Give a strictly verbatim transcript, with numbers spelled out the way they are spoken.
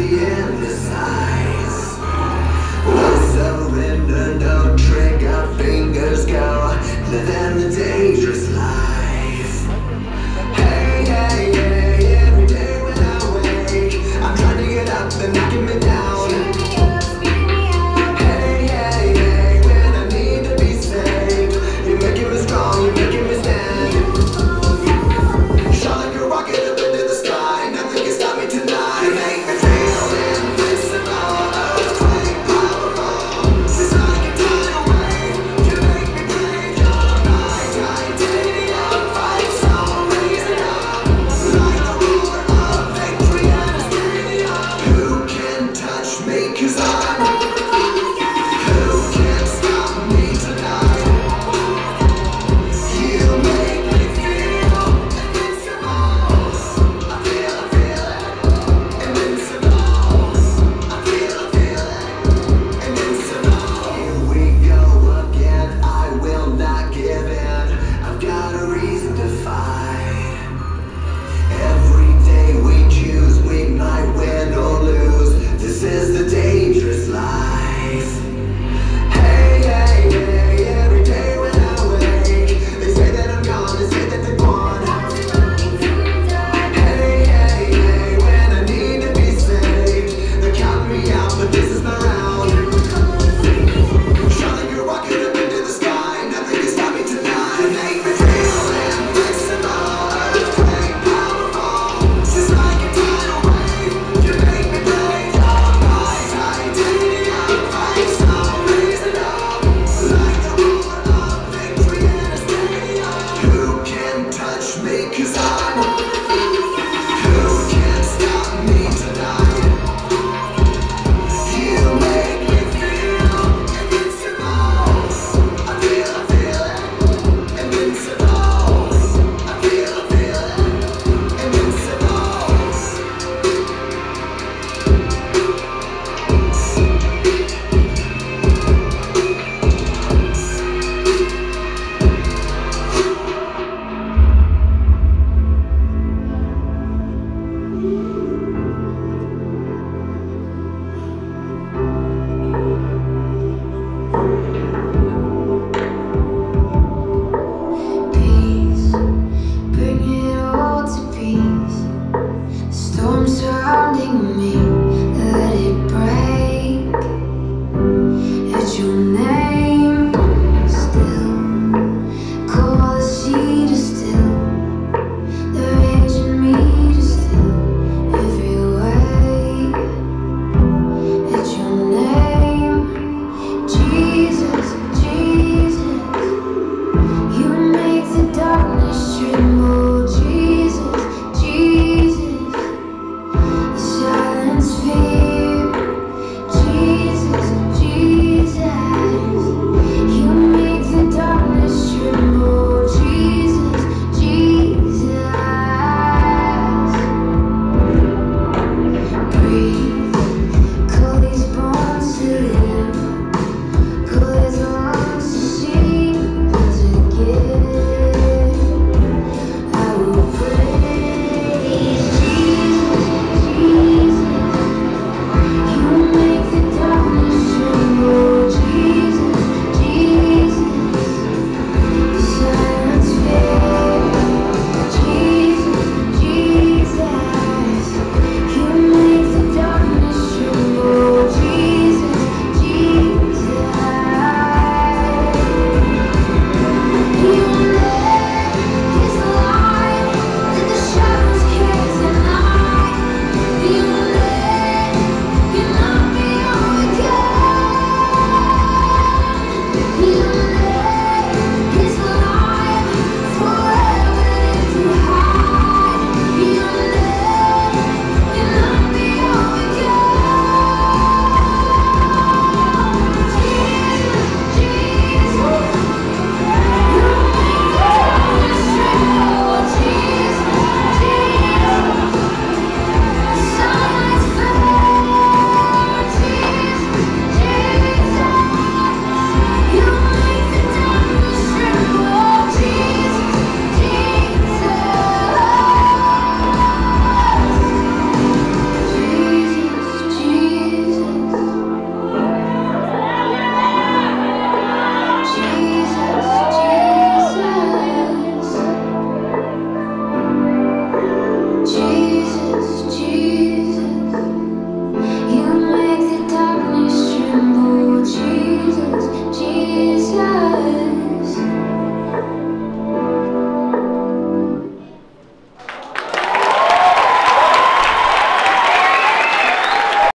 in the sights. No surrender, no trigger, fingers go, living the dangerous life. Hey, hey, hey, every day when I wake, I'm trying to get up and knocking me down. Hey, hey, hey, when I need to be saved, you're making me strong, you're making me stand. Shine like a rocket up into the sky, nothing can stop me tonight. You make me feel invincible, earthquake powerful. It's like a tidal wave, you make me brave, you're my titanium fight song, raising up like the roar of victory and a stadium. Who can touch me, 'cause I'm, who can stop me tonight? You make me feel invincible. I feel, I feel it, invincible. I feel, I feel it, invincible. Here we go again, I will not give in. I've got a reason to fight. Every day we choose, we might win or lose. This is the dangerous life. Hey, hey, hey, every day when I wake, they say that I'm gone, they say that they're gone. Hey, hey, hey, when I need to be saved, they're counting me out, but this is my round. Shine like a rocket up into the sky, nothing can stop me tonight. You make me feel invincible, earthquake powerful. It's like a tidal wave, you make me brave, you're my titanium fight song, raising up like the roar of victory in a stadium. Who can touch me, 'cause I'm